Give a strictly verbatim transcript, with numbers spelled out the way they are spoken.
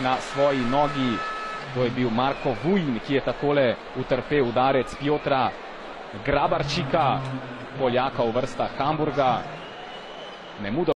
na svoji nogi. To je bil Marko Vujin, ki je takole utrpel udarec Piotra Grabarčika, Poljaka v vrstah Hamburga.